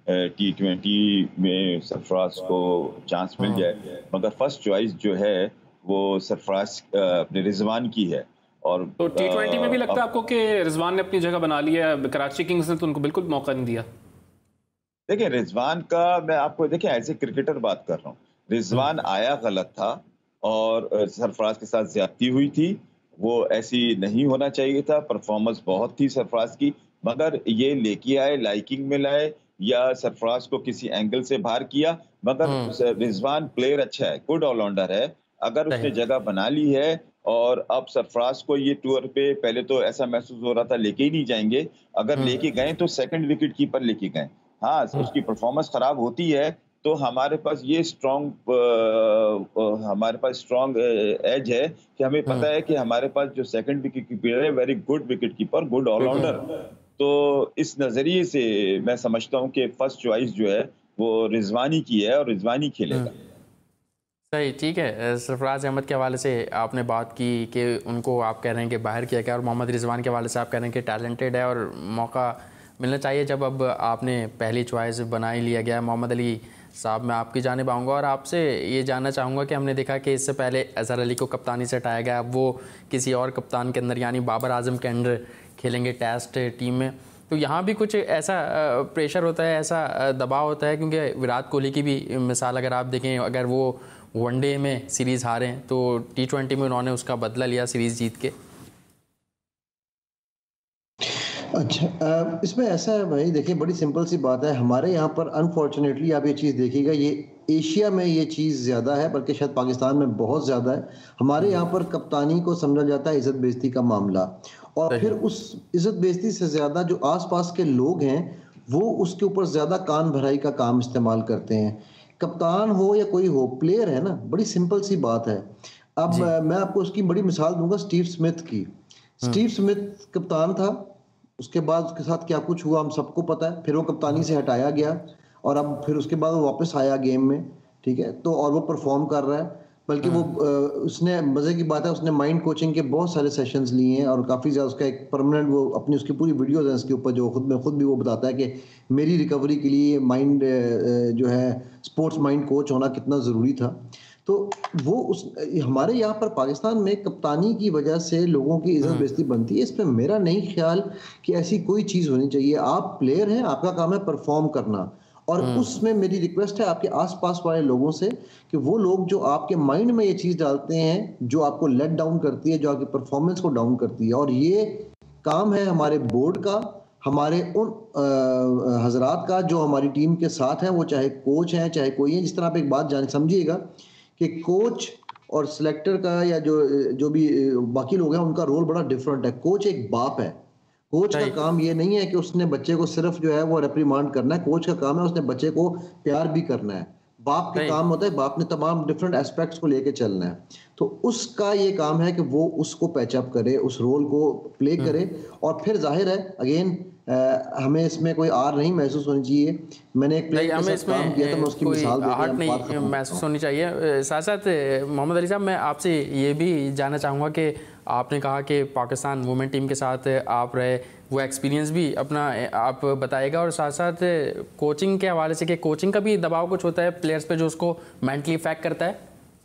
T20 में सरफराज को चांस मिल जाए, मगर फर्स्ट चॉइस जो है वो सरफराज अपने रिजवान की है। और तो T20 में भी लगता है आपको कि रिजवान ने अपनी जगह बना ली है? कराची किंग्स ने तो उनको बिल्कुल मौका नहीं दिया। देखिए, रिजवान का मैं आपको देखिए एज ए क्रिकेटर बात कर रहा हूँ। रिजवान आया गलत था और सरफराज के साथ ज्यादती हुई थी, वो ऐसी नहीं होना चाहिए था। परफॉर्मेंस बहुत थी सरफराज की, मगर ये लेके आए, लाइकिंग में लाए या सरफराज को किसी एंगल से बाहर किया। मगर रिजवान प्लेयर अच्छा है, गुड ऑलराउंडर है, अगर उसने जगह बना ली है। और अब सरफराज को ये टूर पे पहले तो ऐसा महसूस हो रहा था लेके ही नहीं जाएंगे, अगर लेके गए तो सेकंड विकेट कीपर लेके गए। हाँ, उसकी परफॉर्मेंस खराब होती है तो हमारे पास ये हमारे पास स्ट्रॉन्ग एज है कि हमें पता है कि हमारे पास जो सेकंड विकेट कीपर है, very good wicket keeper, good allrounder. तो इस नजरिए से मैं समझता हूं कि फर्स्ट चॉइस जो है वो रिजवानी की है और रिजवानी खेलेगा। सही, ठीक है। सरफराज अहमद के हवाले से आपने बात की कि उनको आप कह रहे हैं कि बाहर किया गया, और मोहम्मद रिजवान के हवाले से आप कह रहे हैं कि टैलेंटेड है और मौका मिलना चाहिए जब अब आपने पहली चॉइस बना ही लिया गया। मोहम्मद अली साहब, मैं आपकी जानिब आऊँगा और आपसे ये जानना चाहूँगा कि हमने देखा कि इससे पहले अजहर अली को कप्तानी से हटाया गया, अब वो किसी और कप्तान के अंदर यानी बाबर आजम के अंडर खेलेंगे टेस्ट टीम में। तो यहाँ भी कुछ ऐसा प्रेशर होता है, ऐसा दबाव होता है, क्योंकि विराट कोहली की भी मिसाल अगर आप देखें, अगर वो वनडे में सीरीज़ हारें तो T20 में उन्होंने उसका बदला लिया सीरीज़ जीत के। अच्छा, इसमें ऐसा है भाई, देखिए बड़ी सिंपल सी बात है। हमारे यहाँ पर अनफॉर्चुनेटली आप ये चीज़ देखिएगा, ये एशिया में ये चीज़ ज़्यादा है, बल्कि शायद पाकिस्तान में बहुत ज़्यादा है। हमारे यहाँ पर कप्तानी को समझा जाता है इज़्ज़त बेइज्जती का मामला, और फिर उस इज़्ज़त बेइज्जती से ज़्यादा जो आसपास के लोग हैं वो उसके ऊपर ज़्यादा कान भराई का काम इस्तेमाल करते हैं। कप्तान हो या कोई हो, प्लेयर है ना, बड़ी सिंपल सी बात है। अब मैं आपको उसकी बड़ी मिसाल दूंगा स्टीव स्मिथ की। स्टीव स्मिथ कप्तान था, उसके बाद उसके साथ क्या कुछ हुआ हम सबको पता है। फिर वो कप्तानी से हटाया गया और अब फिर उसके बाद वो वापस आया गेम में, ठीक है, तो और वो परफॉर्म कर रहा है। बल्कि वो उसने, मजे की बात है, उसने माइंड कोचिंग के बहुत सारे सेशंस लिए हैं और काफ़ी ज़्यादा उसका एक परमानेंट वो अपनी उसकी पूरी वीडियोस हैं इसके ऊपर, जो खुद भी वो बताता है कि मेरी रिकवरी के लिए माइंड जो है स्पोर्ट्स माइंड कोच होना कितना ज़रूरी था। तो वो हमारे यहाँ पर पाकिस्तान में कप्तानी की वजह से लोगों की इज्जत बेइज्जती बनती है। इसमें मेरा नहीं ख्याल कि ऐसी कोई चीज़ होनी चाहिए। आप प्लेयर हैं, आपका काम है परफॉर्म करना, और उसमें मेरी रिक्वेस्ट है आपके आसपास वाले लोगों से कि वो लोग जो आपके माइंड में ये चीज़ डालते हैं जो आपको लेट डाउन करती है, जो आपकी परफॉर्मेंस को डाउन करती है, और ये काम है हमारे बोर्ड का, हमारे उन हजरात का जो हमारी टीम के साथ हैं, वो चाहे कोच हैं चाहे कोई है। जिस तरह आप एक बात समझिएगा कि कोच और सिलेक्टर का या जो भी बाकी लोग हैं उनका रोल बड़ा डिफरेंट है। कोच एक बाप है, कोच का काम ये नहीं है कि उसने बच्चे को सिर्फ जो है वो रिप्रीमांड करना है, कोच का काम है उसने बच्चे को प्यार भी करना है। बाप के काम होता है, बाप ने तमाम डिफरेंट एस्पेक्ट्स को लेके चलना है, तो उसका ये काम है कि वो उसको पैचअप करे, उस रोल को प्ले करे। और फिर जाहिर है अगेन हमें इसमें कोई आर नहीं महसूस होनी चाहिए। मैंने एक प्लेयर के साथ काम किया था, मैं उसकी मिसाल नहीं महसूस होनी चाहिए। साथ साथ मोहम्मद अली साहब, मैं आपसे ये भी जानना चाहूँगा कि आपने कहा कि पाकिस्तान वुमेन टीम के साथ आप रहे, वो एक्सपीरियंस भी अपना आप बताएगा, और साथ साथ कोचिंग के हवाले से कि कोचिंग का भी दबाव कुछ होता है प्लेयर्स पे जो उसको मेंटली इफेक्ट करता है?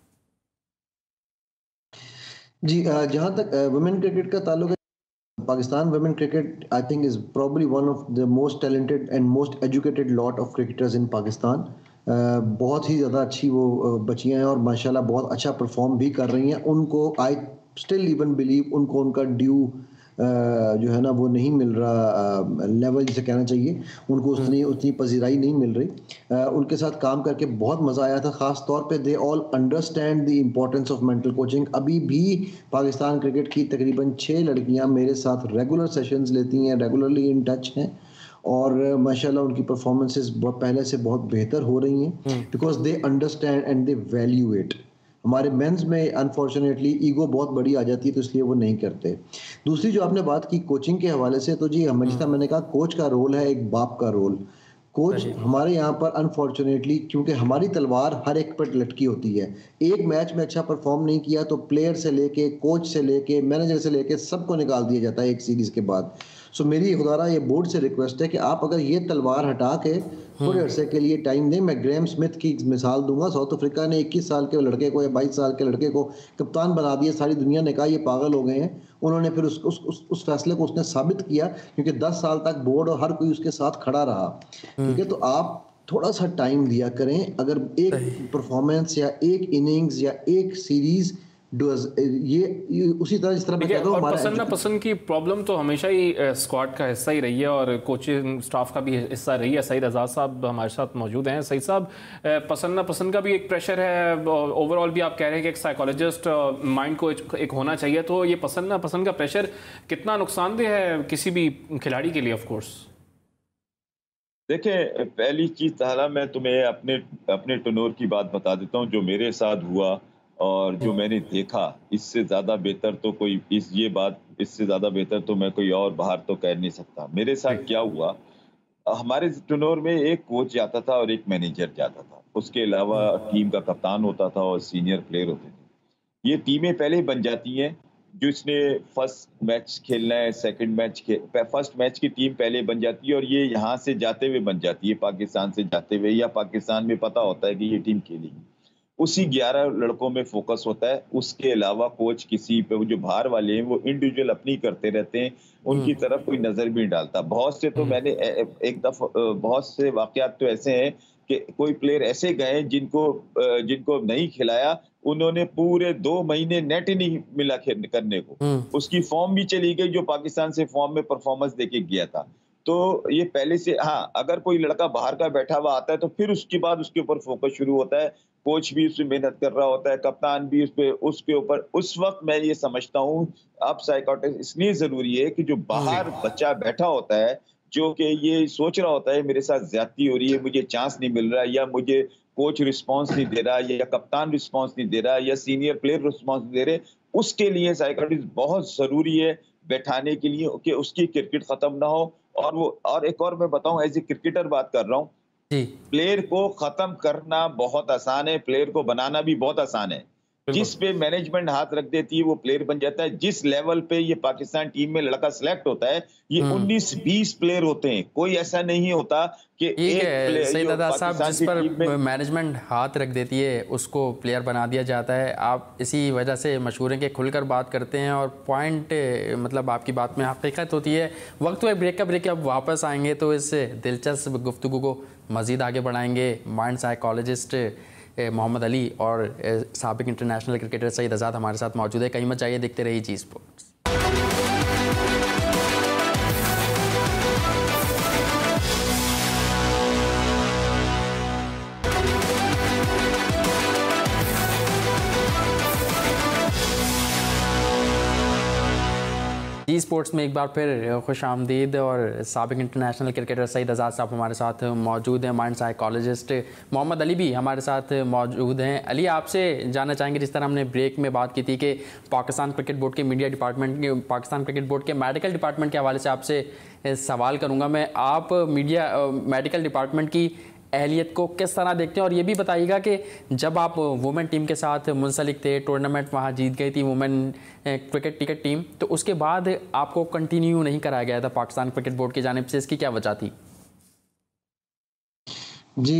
जी, जहाँ तक वुमेन क्रिकेट का ताल्लुक है, Pakistan women cricket I think is probably one of the most talented and most educated lot of cricketers in Pakistan. बहुत ही ज़्यादा अच्छी वो बच्चियाँ हैं और माशाल्लाह बहुत अच्छा परफॉर्म भी कर रही हैं। उनको आई स्टिल इवन बिलीव उनको उनका ड्यू जो है ना वो नहीं मिल रहा, लेवल जिसे कहना चाहिए, उनको उतनी पजीराई नहीं मिल रही। उनके साथ काम करके बहुत मज़ा आया था, ख़ास तौर पे they all understand the importance of mental coaching. अभी भी पाकिस्तान क्रिकेट की तकरीबन 6 लड़कियां मेरे साथ रेगुलर सेशंस लेती हैं, रेगुलरली इन टच हैं, और माशाल्लाह उनकी परफॉर्मेंसेस पहले से बहुत बेहतर हो रही हैं, because they understand and they value it. हमारे मेंस में अनफॉर्चुनेटली ईगो बहुत बड़ी आ जाती है, तो इसलिए वो नहीं करते। दूसरी जो आपने बात की कोचिंग के हवाले से, तो जी हमेशा मैंने कहा कोच का रोल है एक बाप का रोल। कोच हमारे यहाँ पर अनफॉर्चुनेटली, क्योंकि हमारी तलवार हर एक पर लटकी होती है, एक मैच में अच्छा परफॉर्म नहीं किया तो प्लेयर से लेके कोच से लेके मैनेजर से लेके सबको निकाल दिया जाता है एक सीरीज के बाद। सो मेरी खुदारा ये बोर्ड से रिक्वेस्ट है कि आप अगर ये तलवार हटा के थोड़े अरसे के लिए टाइम दें। मैं ग्रेम स्मिथ की मिसाल दूंगा, साउथ अफ्रीका ने 21 साल के लड़के को या 22 साल के लड़के को कप्तान बना दिया, सारी दुनिया ने कहा ये पागल हो गए हैं। उन्होंने फिर उस फैसले को उसने साबित किया, क्योंकि 10 साल तक बोर्ड और हर कोई उसके साथ खड़ा रहा। ठीक है, तो आप थोड़ा सा टाइम दिया करें। अगर एक परफॉर्मेंस या एक इनिंग्स या एक सीरीज ये उसी तरह जिस तरह मैं कह रहा हूं, पसंद ना पसंद की प्रॉब्लम तो हमेशा ही स्क्वाड का हिस्सा ही रही है और कोचिंग स्टाफ का भी हिस्सा रही है। सईद आज़ाद साहब हमारे साथ मौजूद हैं। सईद साहब, पसंद ना पसंद का भी एक प्रेशर है, ओवरऑल भी आप कह रहे हैं कि एक साइकोलॉजिस्ट माइंड को एक होना चाहिए, तो ये पसंद ना पसंद का प्रेशर कितना नुकसानदेह है किसी भी खिलाड़ी के लिए? ऑफ कोर्स देखिए, पहली चीज ताला मैं तुम्हें अपने टनोर की बात बता देता हूँ, जो मेरे साथ हुआ और जो मैंने देखा, इससे ज्यादा बेहतर तो कोई इससे ज्यादा बेहतर तो मैं कोई और बाहर तो कह नहीं सकता। मेरे साथ क्या हुआ, हमारे टनोर में एक कोच जाता था और एक मैनेजर जाता था, उसके अलावा टीम का कप्तान होता था और सीनियर प्लेयर होते थे। ये टीमें पहले ही बन जाती हैं, जिसने फर्स्ट मैच खेलना है, फर्स्ट मैच की टीम पहले बन जाती है और ये यहाँ से जाते हुए बन जाती है, पाकिस्तान से जाते हुए, या पाकिस्तान में पता होता है कि ये टीम खेलेगी, उसी 11 लड़कों में फोकस होता है। उसके अलावा कोच किसी पे, जो बाहर वाले हैं वो इंडिविजुअल अपनी करते रहते हैं, उनकी तरफ कोई नजर भी नहीं डालता। बहुत से तो मैंने एक दफा बहुत से वाकयात तो ऐसे हैं कि कोई प्लेयर ऐसे गए जिनको नहीं खिलाया, उन्होंने पूरे 2 महीने नेट ही नहीं मिला करने को, उसकी फॉर्म भी चली गई जो पाकिस्तान से फॉर्म में परफॉर्मेंस देके गया था। तो ये पहले से, हाँ, अगर कोई लड़का बाहर का बैठा हुआ आता है तो फिर उसके बाद उसके ऊपर फोकस शुरू होता है, कोच भी उस पर मेहनत कर रहा होता है, कप्तान भी उसके ऊपर। उस वक्त मैं ये समझता हूँ अब साइकोलॉजिस्ट इसलिए जरूरी है कि जो बाहर बच्चा बैठा होता है, जो कि ये सोच रहा होता है मेरे साथ ज्यादती हो रही है, मुझे चांस नहीं मिल रहा, या मुझे कोच रिस्पांस नहीं दे रहा, या कप्तान रिस्पांस नहीं दे रहा, या सीनियर प्लेयर रिस्पांस नहीं दे रहे, उसके लिए साइकोलॉजिस्ट बहुत जरूरी है बैठाने के लिए कि उसकी क्रिकेट खत्म ना हो। और एक और मैं बताऊं, एज ए क्रिकेटर बात कर रहा हूं, प्लेयर को खत्म करना बहुत आसान है, प्लेयर को बनाना भी बहुत आसान है। जिस पे मैनेजमेंट हाथ रख देती है वो प्लेयर बन जाता है। जिस लेवल पे ये पाकिस्तान टीम में लड़का सिलेक्ट होता है, ये 19-20 प्लेयर होते हैं, कोई ऐसा नहीं होता कि एक प्लेयर। सईद आज़ाद साहब, जिस पर मैनेजमेंट हाथ रख देती है उसको प्लेयर बना दिया जाता है। आप इसी वजह से मशहूर हैं कि खुलकर बात करते हैं और पॉइंट, मतलब आपकी बात में हकीकत होती है। वक्त हुआ ब्रेक का, ब्रेक अब वापस आएंगे तो इस दिलचस्प गुफ्तगू को मज़ीद आगे बढ़ाएंगे। माइंड साइकोलॉजिस्ट मोहम्मद अली और साबिक इंटरनेशनल क्रिकेटर सईद आज़ाद हमारे साथ मौजूद है। कहीं मत जाइए, देखते रहिए जी स्पोर्ट्स। जी स्पोर्ट्स में एक बार फिर खुश आमदीद। और साबिक इंटरनेशनल क्रिकेटर सईद आज़ाद साहब हमारे साथ मौजूद हैं, माइंड साइकोलॉजिस्ट मोहम्मद अली भी हमारे साथ मौजूद हैं। अली, आपसे जानना चाहेंगे, जिस तरह हमने ब्रेक में बात की थी कि पाकिस्तान क्रिकेट बोर्ड के मीडिया डिपार्टमेंट के, पाकिस्तान क्रिकेट बोर्ड के मेडिकल डिपार्टमेंट के हवाले से आपसे सवाल करूँगा मैं। आप मेडिकल डिपार्टमेंट की अहलियत को किस तरह देखते हैं, और ये भी बताइएगा कि जब आप वुमेन टीम के साथ मुंसलिक थे, टूर्नामेंट वहाँ जीत गई थी वुमेन क्रिकेट टीम, तो उसके बाद आपको कंटिन्यू नहीं कराया गया था पाकिस्तान क्रिकेट बोर्ड की जानिब से, इसकी क्या वजह थी? जी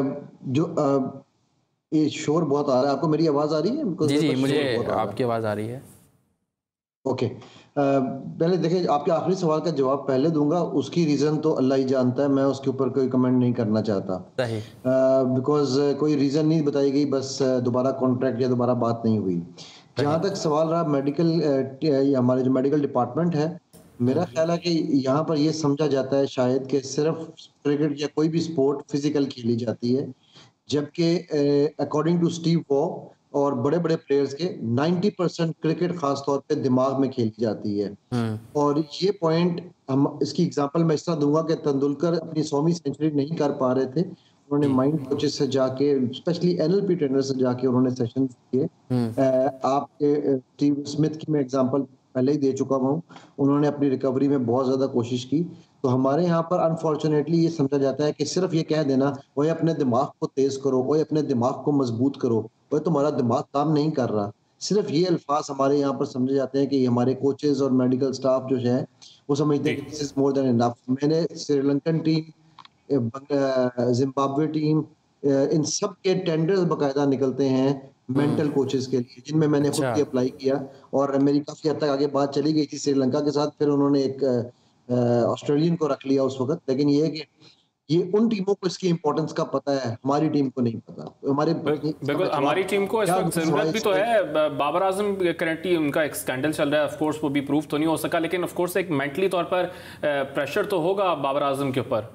ये शोर बहुत आ रहा है, आपको मेरी आवाज़ आ रही है? जी मुझे आपकी आवाज़ आ रही है। ओके, पहले देखिए, आपके आखिरी सवाल का जवाब पहले दूंगा, उसकी रीज़न तो अल्लाह ही जानता है, मैं उसके ऊपर कोई कमेंट नहीं करना चाहता। बिकॉज कोई रीज़न नहीं बताई गई, बस दोबारा कॉन्ट्रैक्ट या दोबारा बात नहीं हुई। जहाँ तक सवाल रहा मेडिकल, हमारे जो मेडिकल डिपार्टमेंट है, मेरा ख्याल है कि यहाँ पर ये समझा जाता है शायद कि सिर्फ क्रिकेट या कोई भी स्पोर्ट फिजिकल खेली जाती है, जबकि अकॉर्डिंग टू स्टीव वॉ और बड़े बड़े प्लेयर्स के 90% क्रिकेट खास तौर पे दिमाग में खेली जाती है। और ये पॉइंट हम, इसकी एग्जांपल मैं इस तरह दूंगा कि तेंदुलकर अपनी 100वीं सेंचुरी नहीं कर पा रहे थे, उन्होंने माइंड कोचेस से जाके, स्पेशली एनएलपी ट्रेनर से जाके उन्होंने सेशंस किए। आपके स्टीव स्मिथ की मैं एग्जांपल पहले ही दे चुका हूँ, उन्होंने अपनी रिकवरी में बहुत ज्यादा कोशिश की। तो हमारे यहाँ पर अनफॉर्चुनेटली ये समझा जाता है कि सिर्फ ये कह देना, वो अपने दिमाग को तेज करो, वो अपने दिमाग को मजबूत करो, वो तुम्हारा दिमाग काम नहीं कर रहा, सिर्फ ये अल्फाज हमारे यहाँ पर समझे जाते हैं कि हमारे कोचेज और मेडिकल स्टाफ जो है वो समझते हैं this is more than enough. मैंने श्रीलंकन टीम, जिम्बाब्वे टीम, इन सब के टेंडर्स बकायदा निकलते हैं मेंटल कोचेस के लिए, जिनमें मैंने खुद भी अप्लाई किया, और मेरी काफी हद तक आगे बात चली गई थी श्रीलंका के साथ, फिर उन्होंने एक ऑस्ट्रेलियन को रख लिया उस वक्त। लेकिन ये है कि ये उन टीमों को इसकी इंपॉर्टेंस का पता है, हमारी टीम को नहीं पता। बिल्कुल हमारी टीम को इस वक्त जरूरत भी तो है। बाबर आजम करंटली उनका एक स्कैंडल चल रहा है, ऑफ कोर्स वो भी प्रूफ तो नहीं हो सका, लेकिन ऑफ कोर्स एक मेंटली तौर पर प्रेशर तो होगा बाबर आजम के ऊपर।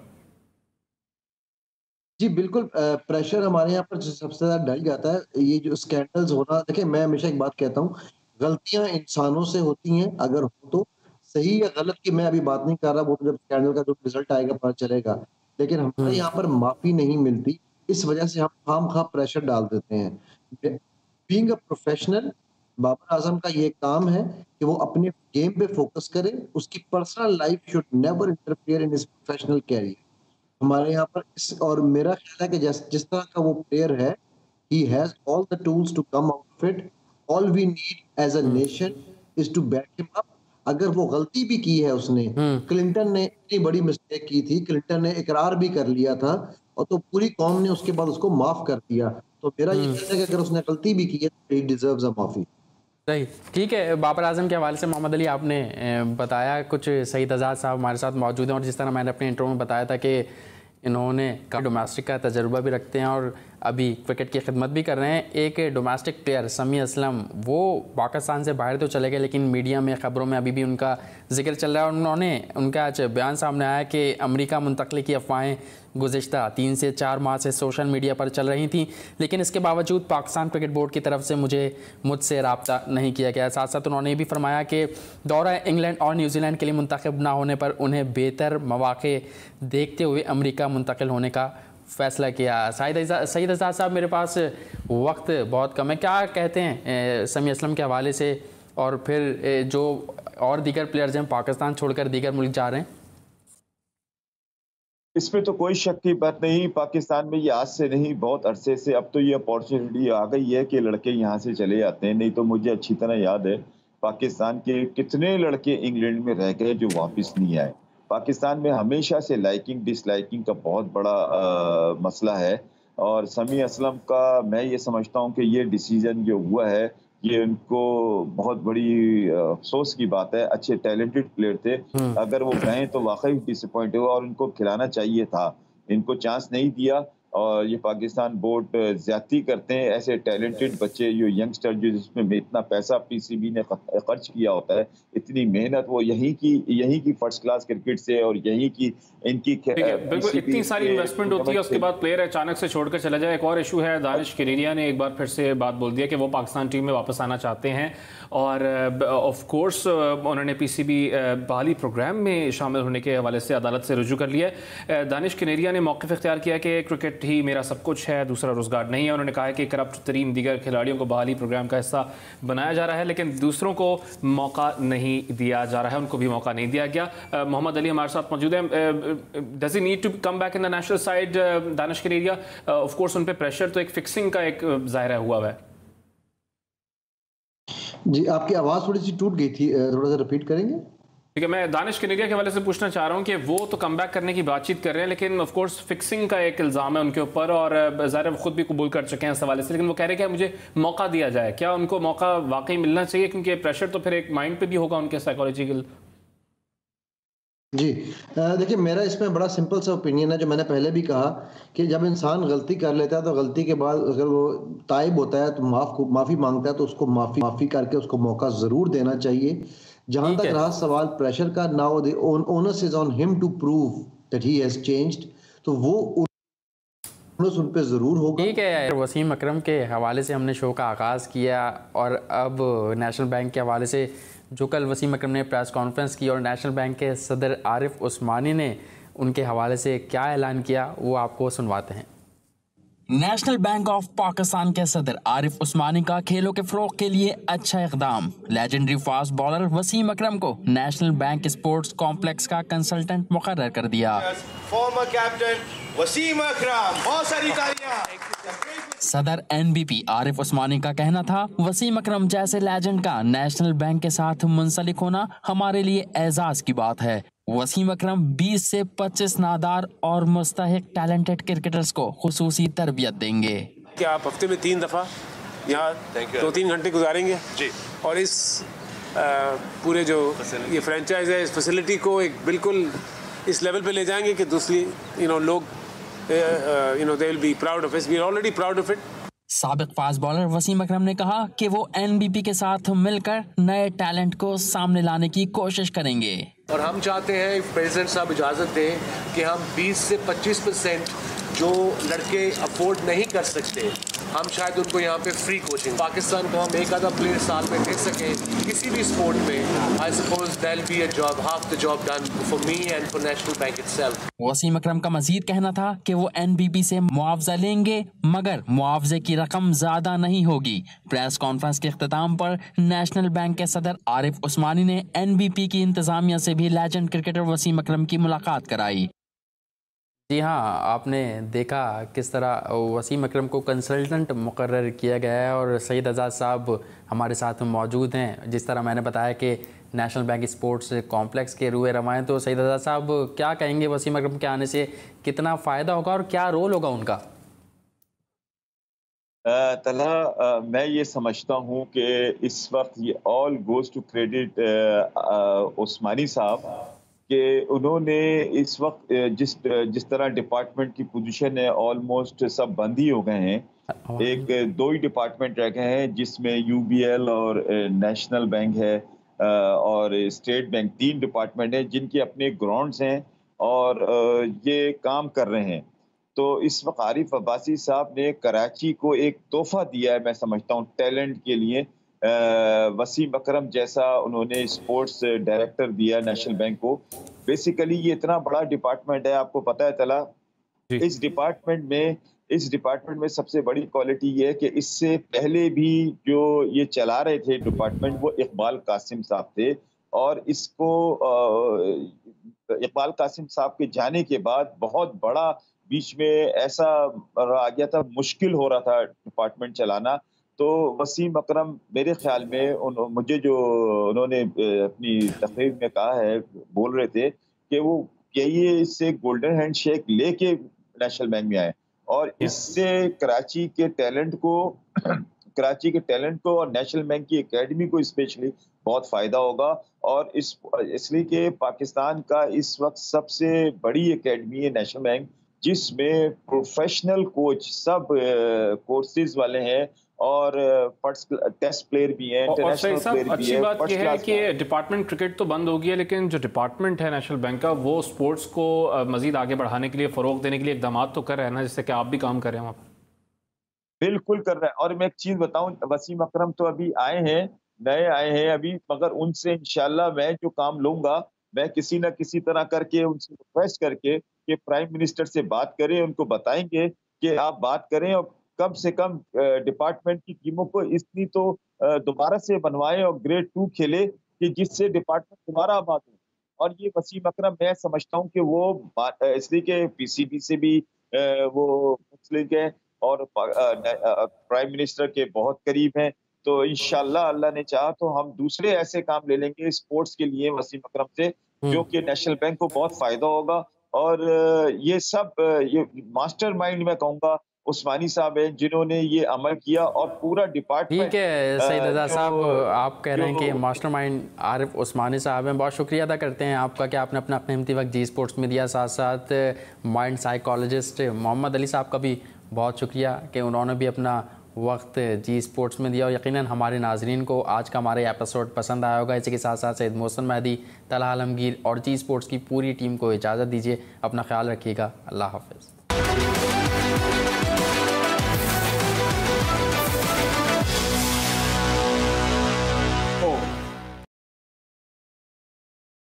जी बिल्कुल, प्रेशर हमारे यहाँ पर सबसे ज्यादा डल जाता है। ये जो स्कैंडल्स होना, देखिए मैं हमेशा एक बात कहता हूँ, गलतियां इंसानों से होती हैं, अगर हो तो सही या गलत की मैं अभी बात नहीं कर रहा, वो जब स्कैंडल का जो रिजल्ट आएगा पता चलेगा। लेकिन हमारे यहाँ पर माफी नहीं मिलती, इस वजह से हम खामखा प्रेशर डाल देते हैं। Being a professional, Babar Azam का ये काम है कि वो अपने गेम पे फोकस करे, उसकी personal life should never interfere in his professional career. हमारे यहाँ पर और मेरा ख्याल है कि जिस तरह का वो प्लेयर है, he has all the tools to come out of it. All we need as a nation is to back him up. अगर वो गलती भी की है उसने, क्लिंटन ने इतनी बड़ी मिस्टेक की थी, क्लिंटन ने इकरार भी कर लिया था, और तो पूरी कौम ने उसके बाद उसको माफ कर दिया। तो मेरा ये कहना है कि अगर उसने गलती भी की है तो he deserves a माफी। सही, ठीक है। बाबर आजम के हवाले से मोहम्मद अली आपने बताया, कुछ सईद आज़ाद साहब हमारे साथ मौजूद हैं, और जिस तरह मैंने अपने इंटरव्यू में बताया था कि इन्होंने डोमेस्टिक का तजुर्बा भी रखते हैं और अभी क्रिकेट की खिदमत भी कर रहे हैं। एक डोमेस्टिक प्लेयर समी असलम, वो पाकिस्तान से बाहर तो चले गए, लेकिन मीडिया में ख़बरों में अभी भी उनका जिक्र चल रहा है। उन्होंने उनका आज बयान सामने आया कि अमेरिका मुंतकली की अफवाहें गुज़िश्ता 3 से 4 माह से सोशल मीडिया पर चल रही थी, लेकिन इसके बावजूद पाकिस्तान क्रिकेट बोर्ड की तरफ से मुझसे रब्ता नहीं किया गया। साथ साथ उन्होंने ये भी फरमाया कि दौरा इंग्लैंड और न्यूजीलैंड के लिए मुंतखब ना होने पर उन्हें बेहतर मौक़े देखते हुए अमेरिका मुंतकिल होने का फ़ैसला किया। सईद आज़ाद साहब, मेरे पास वक्त बहुत कम है, क्या कहते हैं समी असलम के हवाले से, और फिर जो और दीगर प्लेयर्स हैं पाकिस्तान छोड़कर दीगर मुल्क जा रहे हैं? इसमें तो कोई शक की बात नहीं, पाकिस्तान में ये आज से नहीं बहुत अरसे से अब तो ये अपॉर्चुनिटी आ गई है कि लड़के यहाँ से चले जाते हैं। नहीं तो मुझे अच्छी तरह याद है पाकिस्तान के कितने लड़के इंग्लैंड में रह गए जो वापस नहीं आए। पाकिस्तान में हमेशा से लाइकिंग डिसलाइकिंग का बहुत बड़ा मसला है, और समी असलम का मैं ये समझता हूँ कि ये डिसीजन जो हुआ है ये उनको बहुत बड़ी अफसोस की बात है। अच्छे टैलेंटेड प्लेयर थे, अगर वो गए तो वाकई डिसअपॉइंट हुआ, और उनको खिलाना चाहिए था, इनको चांस नहीं दिया। और ये पाकिस्तान बोर्ड ज्यादती करते हैं। ऐसे टैलेंटेड बच्चे जो यंगस्टर जो जिसमें इतना पैसा पीसीबी ने खर्च किया होता है, इतनी मेहनत, वो यहीं की फर्स्ट क्लास क्रिकेट से और यहीं की इनकी बिल्कुल इतनी सारी इन्वेस्टमेंट होती है, उसके बाद प्लेयर अचानक से छोड़कर चला जाए। एक और इशू है, दानिश कनेरिया ने एक बार फिर से बात बोल दिया कि वो पाकिस्तान टीम में वापस आना चाहते हैं और ऑफ कोर्स उन्होंने पीसीबी बहाली प्रोग्राम में शामिल होने के हवाले से अदालत से रुजू कर लिया है। दानिश कनेरिया ने मौक़िफ़ इख्तियार किया कि क्रिकेट ही मेरा सब कुछ है, दूसरा रोजगार नहीं है। उन्होंने कहा है कि करप्ट तरीन दीगर खिलाड़ियों को बहाली प्रोग्राम का हिस्सा बनाया जा रहा है, लेकिन दूसरों को मौका नहीं दिया जा रहा है, उनको भी मौका नहीं दिया गया। मोहम्मद अली हमारे साथ मौजूद हैं। Does he need to come back in the national side? Danish Kaneria, of course उन पे प्रेशर तो एक फिक्सिंग का एक ज़ाहिर हुआ है। जी, आपकी आवाज़ थोड़ी सी टूट गई थी, थोड़ा सा रिपीट करेंगे? ठीक है, मैं दानिश कनेरिया के हवाले से पूछना चाह रहा हूँ कि वो तो कम बैक करने की बातचीत कर रहे हैं, लेकिन ऑफ कोर्स फिक्सिंग का एक इल्ज़ाम है उनके ऊपर और ज़ाहिर है खुद भी कबूल कर चुके हैं इस हवाले से, लेकिन वो कह रहे हैं कि मुझे मौका दिया जाए। क्या उनको मौका वाकई मिलना चाहिए? क्योंकि प्रेशर तो फिर एक माइंड पे भी होगा उनके साइकोलॉजिकल। जी, देखिए, मेरा इसमें बड़ा सिंपल सा ओपिनियन है, जो मैंने पहले भी कहा कि जब इंसान गलती कर लेता है तो गलती के बाद अगर वो ताइब होता है तो माफ़ी मांगता है तो उसको माफ़ी करके उसको मौका ज़रूर देना चाहिए। जहां तक रहा सवाल प्रेशर का, now the onus is on him to prove that he has changed, तो वो उन पे ज़रूर होगा। ठीक है, वसीम अकरम के हवाले से हमने शो का आगाज़ किया और अब नेशनल बैंक के हवाले से जो कल वसीम अकरम ने प्रेस कॉन्फ्रेंस की और नेशनल बैंक के सदर आरिफ उस्मानी ने उनके हवाले से क्या ऐलान किया वो आपको सुनवाते हैं। नेशनल बैंक ऑफ पाकिस्तान के सदर आरिफ उस्मानी का खेलों के फ़रोग़ के लिए अच्छा इक़दाम। Legendary fast bowler Wasim Akram को नेशनल बैंक स्पोर्ट्स कॉम्प्लेक्स का कंसल्टेंट मुकर्रर कर दिया। फॉर्मर कैप्टन वसीम अकरम, बहुत सारी तालियां। सदर एनबीपी आरिफ उस्मानी का कहना था, वसीम अकरम जैसे लेजेंड का नेशनल बैंक के साथ मुंसलिक होना हमारे लिए एजाज की बात है। वसीम अकरम 20 से 25 नादार और मुस्तहिक टैलेंटेड क्रिकेटर्स को खुसूसी तरबियत देंगे। क्या आप हफ्ते में 3 दफ़ा यहाँ 2-3 घंटे गुजारेंगे जी, और इस पूरे जो ये फ्रेंचाइज है, इस फैसिलिटी को एक बिल्कुल इस लेवल पे ले जाएंगे कि दूसरी लोग they will be proud of it. We are already proud of it. साबिक फास्ट बॉलर वसीम अकरम ने कहा कि वो एनबीपी के साथ मिलकर नए टैलेंट को सामने लाने की कोशिश करेंगे और हम चाहते हैं प्रेसिडेंट साहब इजाज़त दें कि हम 20 से 25% जो लड़के अफोर्ड नहीं कर सकते, हम शायद उनको यहाँ पे फ्री कोचिंग, पाकिस्तान को हम एक आधा प्लेयर साल में दे सकें किसी भी स्पोर्ट में। I suppose that will be a job, half the job done for me and for national bank itself. Wasim Akram का मजीद कहना था कि वो एनबीपी से मुआवजा लेंगे, मगर मुआवजे की रकम ज्यादा नहीं होगी। प्रेस कॉन्फ्रेंस के इख्तिताम पर नेशनल बैंक के सदर आरिफ उस्मानी ने एनबीपी की इंतजामिया से भी लेजेंड क्रिकेटर वसीम अकरम की मुलाकात कराई। जी हाँ, आपने देखा किस तरह वसीम अकरम को कंसल्टेंट मुकर्रर किया गया है और सईद आज़ाद साहब हमारे साथ मौजूद हैं। जिस तरह मैंने बताया कि नेशनल बैंक स्पोर्ट्स कॉम्प्लेक्स के रूए रवाएँ, तो सईद आज़ाद साहब क्या कहेंगे वसीम अकरम के आने से कितना फ़ायदा होगा और क्या रोल होगा उनका? तला मैं ये समझता हूँ कि इस वक्त ये all goes to credit Usmani साहब कि उन्होंने इस वक्त जिस तरह डिपार्टमेंट की पोजीशन है, ऑलमोस्ट सब बंद ही हो गए हैं। एक 2 ही डिपार्टमेंट रह गए हैं जिसमें यूबीएल और नेशनल बैंक है और स्टेट बैंक, 3 डिपार्टमेंट हैं जिनके अपने ग्राउंड्स हैं और ये काम कर रहे हैं। तो इस वक्त आरिफ अब्बासी साहब ने कराची को एक तोहफा दिया है, मैं समझता हूँ, टैलेंट के लिए। वसीम अकरम जैसा उन्होंने स्पोर्ट्स डायरेक्टर दिया नेशनल बैंक को। बेसिकली ये इतना बड़ा डिपार्टमेंट है, आपको पता है तला, इस डिपार्टमेंट में सबसे बड़ी क्वालिटी ये है कि इससे पहले भी जो ये चला रहे थे डिपार्टमेंट वो इकबाल कासिम साहब थे, और इसको इकबाल कासिम साहब के जाने के बाद बहुत बड़ा बीच में ऐसा आ गया था, मुश्किल हो रहा था डिपार्टमेंट चलाना। तो वसीम अकरम मेरे ख्याल में मुझे जो उन्होंने अपनी तकरीर में कहा है, बोल रहे थे कि वो ये इससे गोल्डन हैंड शेक लेके नेशनल बैंक में आए और इससे कराची के टैलेंट को और नेशनल बैंक की एकेडमी को स्पेशली बहुत फायदा होगा। और इसलिए कि पाकिस्तान का इस वक्त सबसे बड़ी एकेडमी है नेशनल बैंक, जिसमें प्रोफेशनल कोच सब कोर्सेज वाले हैं और टेस्ट प्लेयर भी हैं, इंटरनेशनल प्लेयर भी अच्छी है। बात यह है कि डिपार्टमेंट क्रिकेट तो बंद हो गई है, लेकिन जो डिपार्टमेंट है नेशनल बैंक का वो स्पोर्ट्स को मजीद आगे बढ़ाने के लिए, फ़रोग देने के लिए इकदाम तो कर रहे हैं ना, जिससे कि आप भी काम कर रहे हैं वहाँ पर। बिल्कुल कर रहे हैं। और मैं एक चीज बताऊं, वसीम अकरम तो अभी आए हैं, नए आए हैं अभी, मगर उनसे इंशाल्लाह मैं जो काम लूंगा, मैं किसी ना किसी तरह करके उनसे रिक्वेस्ट करके कि प्राइम मिनिस्टर से बात करें, उनको बताएंगे कि आप बात करें और कम से कम डिपार्टमेंट की टीमों को इतनी तो दोबारा से बनवाएं और ग्रेड 2 खेले कि जिससे डिपार्टमेंट दोबारा आबाद हो। और ये वसीम अकरम मैं समझता हूँ कि वो इसलिए के पीसीबी से भी वो मुस्लिम है और प्राइम मिनिस्टर के बहुत करीब हैं, तो इंशाल्लाह अल्लाह ने चाहा तो हम दूसरे ऐसे काम ले लेंगे स्पोर्ट्स के लिए वसीम अकरम से, जो कि नेशनल बैंक को बहुत फायदा होगा। और ये सब ये मास्टरमाइंड मैं कहूँगा उस्मानी साहब हैं जिन्होंने ये अमल किया और पूरा डिपार्टमेंट। ठीक है सईद रज़ा साहब, आप कह रहे हैं कि मास्टरमाइंड आरिफ उस्मानी साहब हैं। बहुत शुक्रिया अदा करते हैं आपका कि आपने अपना कीमती वक्त जी स्पोर्ट्स में दिया। साथ साथ माइंड साइकोलॉजिस्ट मोहम्मद अली साहब का भी बहुत शुक्रिया कि उन्होंने भी अपना वक्त जी स्पोर्ट्स में दिया। और यकीनन हमारे नाजरीन को आज का हमारे एपिसोड पसंद आया होगा। इसी के साथ साथ सैयद मोहसिन मेहदी, तलहा आलमगीर और जी स्पोर्ट्स की पूरी टीम को इजाज़त दीजिए। अपना ख्याल रखिएगा। अल्लाह हाफ़िज़।